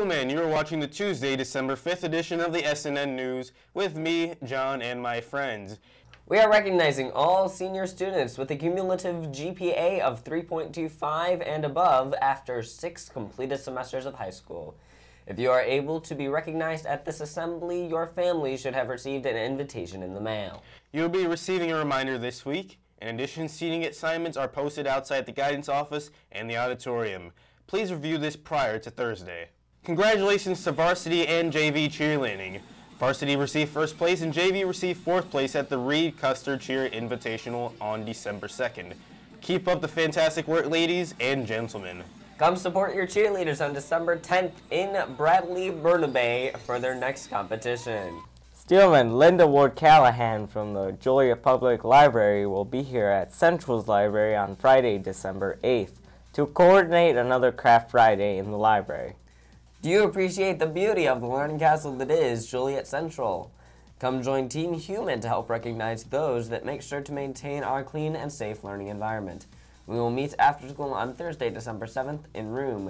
gentlemen, you are watching the Tuesday, December 5th edition of the SNN News with me, John, and my friends. We are recognizing all senior students with a cumulative GPA of 3.25 and above after 6 completed semesters of high school. If you are able to be recognized at this assembly, your family should have received an invitation in the mail. You'll be receiving a reminder this week. In addition, seating assignments are posted outside the guidance office and the auditorium. Please review this prior to Thursday. Congratulations to varsity and JV cheerleading. Varsity received first place and JV received fourth place at the Reed Custer Cheer Invitational on December 2nd. Keep up the fantastic work, ladies and gentlemen. Come support your cheerleaders on December 10th in Bradley, Burnaby for their next competition. Steelman Linda Ward Callahan from the Joliet Public Library will be here at Central's Library on Friday, December 8th to coordinate another Craft Friday in the library. Do you appreciate the beauty of the learning castle that is Joliet Central? Come join Team Human to help recognize those that make sure to maintain our clean and safe learning environment. We will meet after school on Thursday, December 7th in room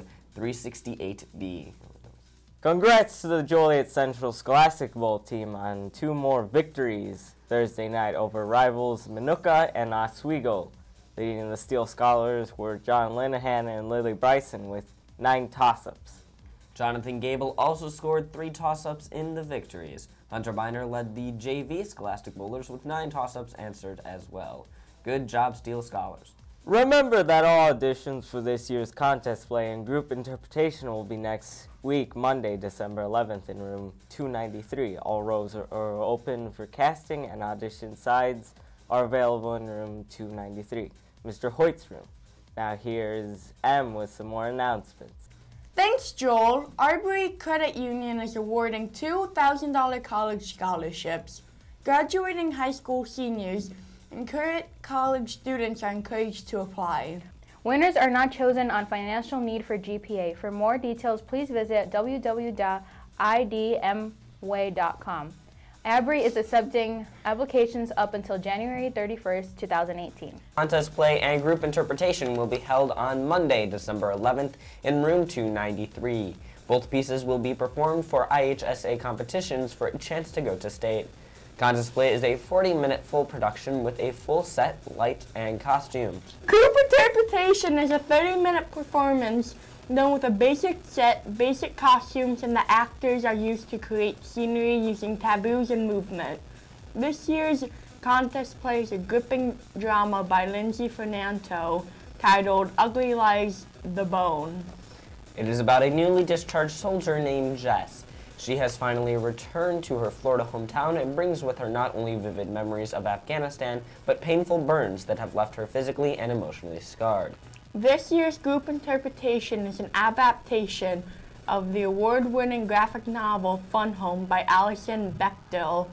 368B. Congrats to the Joliet Central Scholastic Bowl team on 2 more victories Thursday night over rivals Minooka and Oswego. Leading the Steel Scholars were John Linehan and Lily Bryson with 9 toss-ups. Jonathan Gable also scored 3 toss-ups in the victories. Hunter Biner led the JV Scholastic Bowlers with 9 toss-ups answered as well. Good job, Steel Scholars. Remember that all auditions for this year's contest play and group interpretation will be next week, Monday, December 11th in room 293. All rows are open for casting and audition sides are available in room 293, Mr. Hoyt's room. Now here's M with some more announcements. Thanks, Joel. Arbery Credit Union is awarding $2,000 college scholarships. Graduating high school seniors and current college students are encouraged to apply. Winners are not chosen on financial need for GPA. For more details, please visit www.idmway.com. Arbery is accepting applications up until January 31st, 2018. Contest play and group interpretation will be held on Monday, December 11th in room 293. Both pieces will be performed for IHSA competitions for a chance to go to state. Contest play is a 40-minute full production with a full set, light, and costume. Group interpretation is a 30-minute performance done with a basic set, basic costumes, and the actors are used to create scenery using taboos and movement. This year's contest play is a gripping drama by Lindsay Fernando titled Ugly Lies the Bone. It is about a newly discharged soldier named Jess. She has finally returned to her Florida hometown and brings with her not only vivid memories of Afghanistan, but painful burns that have left her physically and emotionally scarred. This year's group interpretation is an adaptation of the award-winning graphic novel Fun Home by Alison Bechdel.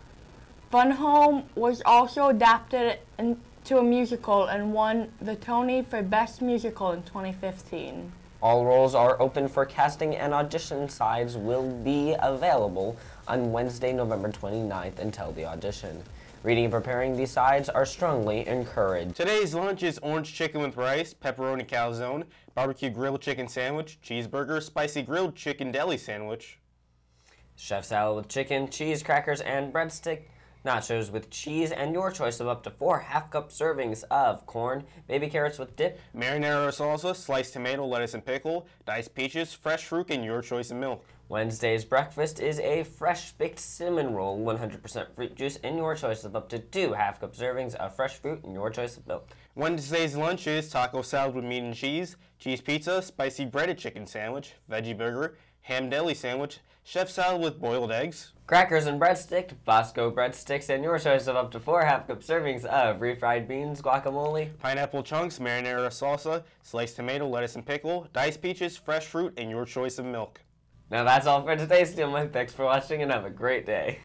Fun Home was also adapted into a musical and won the Tony for Best Musical in 2015. All roles are open for casting and audition sides will be available on Wednesday, November 29th until the audition. Reading and preparing these sides are strongly encouraged. Today's lunch is orange chicken with rice, pepperoni calzone, barbecue grilled chicken sandwich, cheeseburger, spicy grilled chicken deli sandwich, Chef salad with chicken, cheese, crackers, and breadstick, nachos with cheese, and your choice of up to 4 half-cup servings of corn, baby carrots with dip, marinara salsa, sliced tomato, lettuce and pickle, diced peaches, fresh fruit, and your choice of milk. Wednesday's breakfast is a fresh-baked cinnamon roll, 100% fruit juice, and your choice of up to 2 half-cup servings of fresh fruit, and your choice of milk. Wednesday's lunch is taco salad with meat and cheese pizza, spicy breaded chicken sandwich, veggie burger, ham deli sandwich, chef salad with boiled eggs, Crackers and breadstick, Bosco breadsticks, and your choice of up to 4 half-cup servings of refried beans, guacamole, pineapple chunks, marinara salsa, sliced tomato, lettuce and pickle, diced peaches, fresh fruit, and your choice of milk. Now that's all for today, Steelman. Thanks for watching and have a great day.